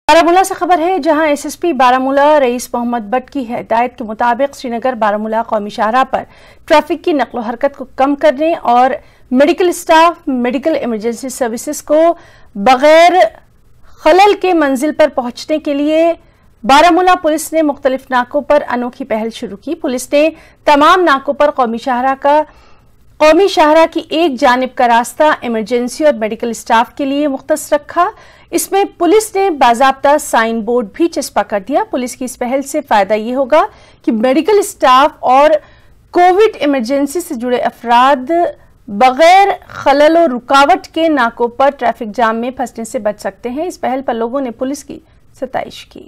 बारामूला से खबर है, जहां एसएसपी बारामूला रईस मोहम्मद बट की हिदायत के मुताबिक श्रीनगर बारामूला कौमी शाहराह पर ट्रैफिक की नकलो हरकत को कम करने और medical staff medical emergency services को बगैर खलल के मंजिल पर पहुंचने के लिए बारामूला पुलिस ने मुख्तलिफ नाकों पर अनोखी पहल शुरू की। पुलिस ने तमाम नाकों पर कौमी शाहराह की एक जानिब का रास्ता इमरजेंसी और मेडिकल स्टाफ के लिए मुख्तस रखा। इसमें पुलिस ने बाज़ाब्ता साइन बोर्ड भी चस्पा कर दिया। पुलिस की इस पहल से फायदा ये होगा कि मेडिकल स्टाफ और कोविड इमरजेंसी से जुड़े अफराद बगैर खलल और रुकावट के नाकों पर ट्रैफिक जाम में फंसने से बच सकते हैं। इस पहल पर लोगों ने पुलिस की सताइश की।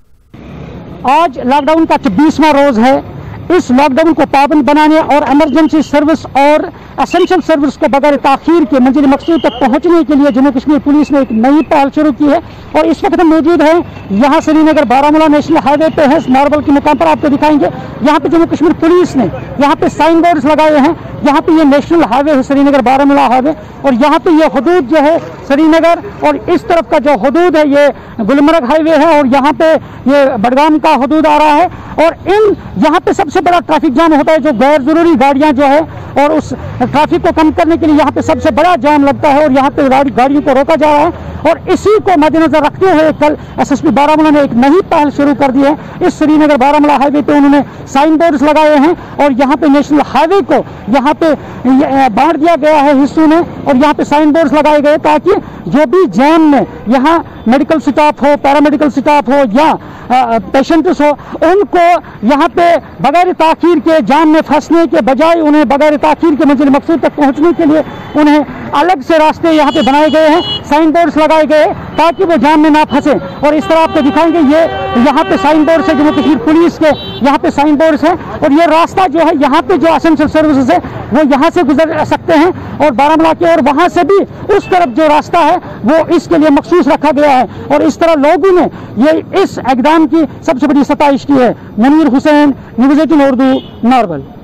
आज लॉकडाउन का 26वां रोज है। इस लॉकडाउन को पाबंद बनाने और इमरजेंसी सर्विस और एसेंशियल सर्विस को बगैर ताखीर के मंजिल मकसूद तक पहुंचने के लिए जम्मू कश्मीर पुलिस ने एक नई पहल शुरू की है। और इस वक्त हम मौजूद हैं यहाँ श्रीनगर बारामूला नेशनल हाईवे पे है, नारबल के मुकाम पर आपको दिखाएंगे। यहाँ पे जम्मू कश्मीर पुलिस ने यहाँ पे साइन बोर्ड्स लगाए हैं। यहाँ पे ये नेशनल हाईवे है, श्रीनगर बारामूला हाईवे, और यहाँ पे ये हदूद जो है श्रीनगर और इस तरफ का जो हदूद है ये गुलमर्ग हाईवे है और यहाँ पे ये बडगाम का हदूद आ रहा है। और यहाँ पे सबसे बड़ा ट्रैफिक जाम होता है जो गैर जरूरी गाड़ियां जो है, और उस ट्रैफिक को कम करने के लिए यहाँ पे सबसे बड़ा जाम लगता है और यहाँ पे गाड़ियों को रोका जा रहा है। और इसी को मद्देनजर रखते हुए कल एसएसपी बारामूला ने एक नई पहल शुरू कर दी है। इस श्रीनगर बारामूला हाईवे पे उन्होंने साइन बोर्ड्स लगाए हैं और यहाँ पे नेशनल हाईवे को यहाँ पे बांट दिया गया है हिस्सों में, और यहाँ पे साइन बोर्ड्स लगाए गए ताकि जो भी जाम में यहाँ मेडिकल स्टाफ हो, पैरामेडिकल स्टाफ हो या पेशेंट्स हो, उनको यहाँ पे बगैर ताखीर के जाम में फंसने के बजाय उन्हें बगैर ताखीर के मंजिल मकसूद तक पहुँचने के लिए उन्हें अलग से रास्ते यहाँ पे बनाए गए हैं, साइन बोर्ड्स लगाए गए ताकि वो जाम में ना फंसे। और इस तरह आपको दिखाएंगे ये यहाँ पे साइन बोर्ड्स है, जम्मू कश्मीर पुलिस के यहाँ पे साइन बोर्ड्स हैं। और ये रास्ता जो है यहाँ पे जो एसेंशियल सर्विसेज है वो यहाँ से गुजर सकते हैं और बारामूला के, और वहाँ से भी उस तरफ जो रास्ता है वो इसके लिए मखसूस रखा गया है। और इस तरह लोगों ने ये इस इक़दाम की सबसे बड़ी सताइश की है। मुनीर हुसैन, न्यूज़ 18 उर्दू, नारबल।